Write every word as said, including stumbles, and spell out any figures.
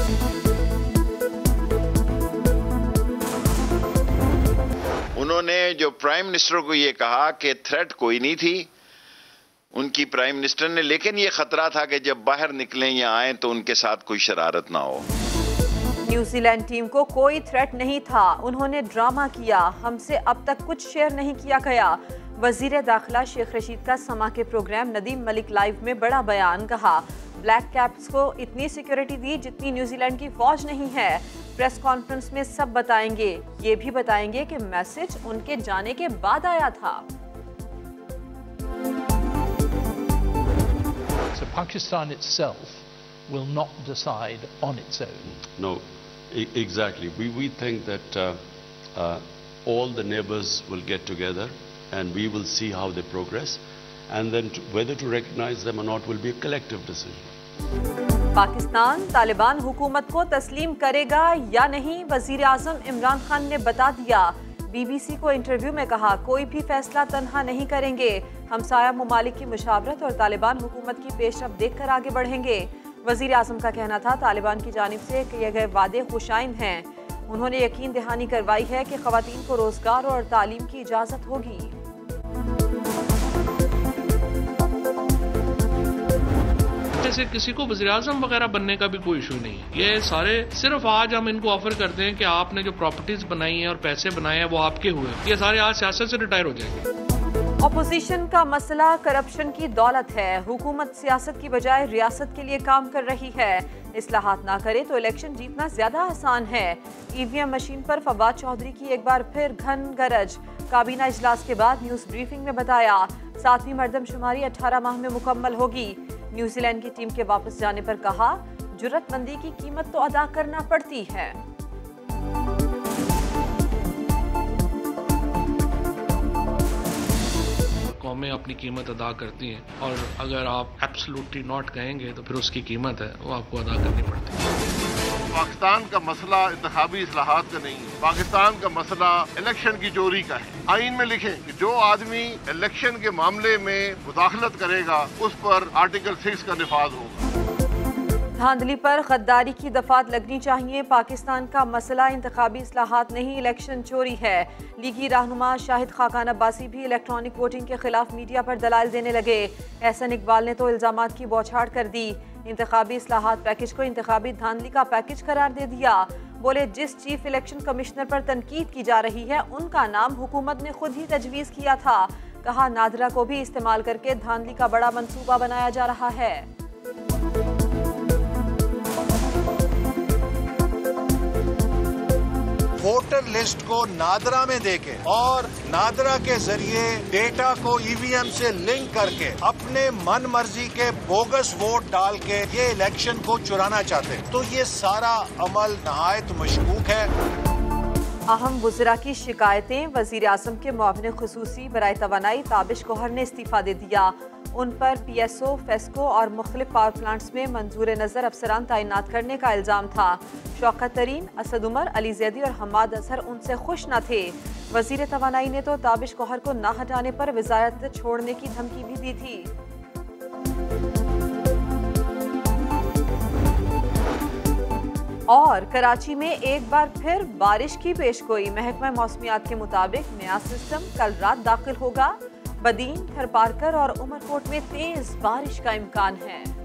उन्होंने जो prime minister को ये कहा कि थ्रेट कोई नहीं थी उनकी प्राइम मिनिस्टर ने, लेकिन ये खतरा था कि जब बाहर निकलें या आए तो उनके साथ कोई शरारत ना हो। न्यूजीलैंड टीम को कोई थ्रेट नहीं था, उन्होंने ड्रामा किया, हमसे अब तक कुछ शेयर नहीं किया गया। वजीर दाखिला शेख रशीद का समा के प्रोग्राम नदीम मलिक लाइव में बड़ा बयान, कहा ब्लैक कैप्स को इतनी सिक्योरिटी दी जितनी न्यूजीलैंड की फौज नहीं है। प्रेस कॉन्फ्रेंस में सब बताएंगे, ये भी बताएंगे कि मैसेज उनके जाने के बाद आया था। So Pakistan itself will not decide on its own. No, e exactly. We we think that uh, uh, all the neighbors will get together and we will see how they progress, and then to, whether to recognize them or not will be a collective decision. Pakistan Taliban हुकूमत को तस्लीम करेगा या नहीं, वजीर आजम इमरान खान ने बता दिया। बीबीसी को इंटरव्यू में कहा कोई भी फैसला तन्हा नहीं करेंगे, हमसाया ममालिक की मुशावरत और तालिबान हुकूमत की पेशरफ देखकर आगे बढ़ेंगे। वजीर आजम का कहना था तालिबान की जानिब से किए गए वादे खुशाइन हैं। उन्होंने यकीन दहानी करवाई है कि खवातीन को रोजगार और तालीम की इजाजत होगी। जैसे किसी को वज़ीर आज़म वगैरह बनने का भी कोई इशू नहीं है, ये सारे सिर्फ आज हम इनको ऑफर करते हैं कि आपने जो प्रॉपर्टीज बनाई हैं और पैसे बनाए हैं वो आपके हुए, ये सारे आज सियासत से रिटायर हो जाएंगे। अपोजिशन का मसला करप्शन की दौलत है, हुकूमत सियासत की बजाय रियासत के लिए काम कर रही है। इस्लाहात ना करे तो इलेक्शन जीतना ज्यादा आसान है। ईवीएम मशीन पर फवाद चौधरी की एक बार फिर घन गरज, काबीना इजलास के बाद न्यूज ब्रीफिंग में बताया सातवीं मरदमशुमारी अठारह माह में मुकम्मल होगी। न्यूजीलैंड की टीम के वापस जाने पर कहा जुर्रतमंदी की कीमत तो अदा करना पड़ती है। कौमें अपनी कीमत अदा करती हैं और अगर आप एब्सोल्युटली नॉट कहेंगे तो फिर उसकी कीमत है वो आपको अदा करनी पड़ती है। पाकिस्तान का मसला इंतखाबी इस्लाहात का नहीं है, पाकिस्तान का मसला इलेक्शन की चोरी का है। आइन में लिखें कि जो आदमी इलेक्शन के मामले में मुदाखलत करेगा उस पर आर्टिकल सिक्स का निफाज होगा। धांधली पर गद्दारी की दफात लगनी चाहिए, पाकिस्तान का मसला इंतखाबी इस्लाहात नहीं इलेक्शन चोरी है। लीगी रहनुमा शाहिद खाकान अब्बासी भी इलेक्ट्रॉनिक वोटिंग के खिलाफ मीडिया पर दलाइल देने लगे। एहसन इकबाल ने तो इल्जामात की बौछार कर दी, इंतखाबी इस्लाहात पैकेज को इंतखाबी धांधली का पैकेज करार दे दिया। बोले जिस चीफ इलेक्शन कमिश्नर पर तनकीद की जा रही है उनका नाम हुकूमत ने खुद ही तजवीज़ किया था। कहा नादरा को भी इस्तेमाल करके धांधली का बड़ा मंसूबा बनाया जा रहा है। वोटर लिस्ट को नादरा में देके और नादरा के जरिए डेटा को ईवीएम से लिंक करके अपने मन मर्जी के बोगस वोट डाल के ये इलेक्शन को चुराना चाहते हैं, तो ये सारा अमल नहायत मशकूक है। अहम वज़रा की शिकायतें, वज़ीर आज़म के मुआविन खुसूसी बराए तवानाई ताबिश गौहर ने इस्तीफा दे दिया। उन पर पीएसओ, फेस्को और मुख्तलिफ पावर प्लांट्स में मंजूर नज़र अफसरान तैनात करने का इल्ज़ाम था। शौकत तरीन, असद उमर, अली जैदी और हमाद अजहर उनसे खुश न थे। वज़ीर तवानाई ने तो ताबिश गौहर को न हटाने पर वज़ारत छोड़ने की धमकी भी दी थी। और कराची में एक बार फिर बारिश की पेशगोई, महकमा मौसमियात के मुताबिक नया सिस्टम कल रात दाखिल होगा। बदीन, थरपारकर और उमरकोट में तेज बारिश का इम्कान है।